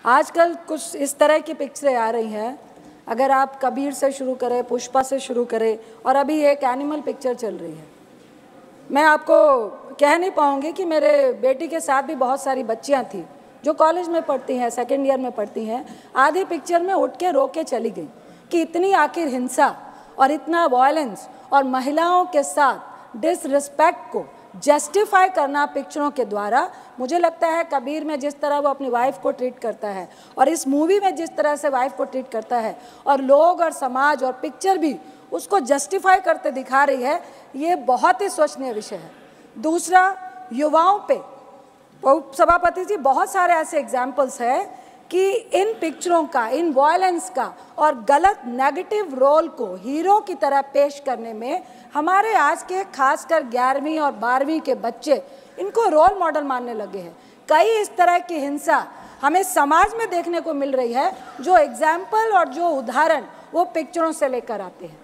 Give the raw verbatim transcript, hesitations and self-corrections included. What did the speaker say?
आजकल कुछ इस तरह की पिक्चरें आ रही हैं, अगर आप कबीर से शुरू करें, पुष्पा से शुरू करें, और अभी एक एनिमल पिक्चर चल रही है। मैं आपको कह नहीं पाऊँगी कि मेरे बेटी के साथ भी बहुत सारी बच्चियाँ थी जो कॉलेज में पढ़ती हैं, सेकेंड ईयर में पढ़ती हैं। आधी पिक्चर में उठ के रो के चली गई कि इतनी आखिर हिंसा और इतना वायलेंस और महिलाओं के साथ डिसरिस्पेक्ट को जस्टिफाई करना पिक्चरों के द्वारा, मुझे लगता है कबीर में जिस तरह वो अपनी वाइफ को ट्रीट करता है और इस मूवी में जिस तरह से वाइफ को ट्रीट करता है और लोग और समाज और पिक्चर भी उसको जस्टिफाई करते दिखा रही है, ये बहुत ही सोचनीय विषय है। दूसरा, युवाओं पे सभापति जी बहुत सारे ऐसे एग्जाम्पल्स हैं कि इन पिक्चरों का, इन वायलेंस का और गलत नेगेटिव रोल को हीरो की तरह पेश करने में हमारे आज के खासकर ग्यारहवीं और बारहवीं के बच्चे इनको रोल मॉडल मानने लगे हैं। कई इस तरह की हिंसा हमें समाज में देखने को मिल रही है जो एग्जाम्पल और जो उदाहरण वो पिक्चरों से लेकर आते हैं।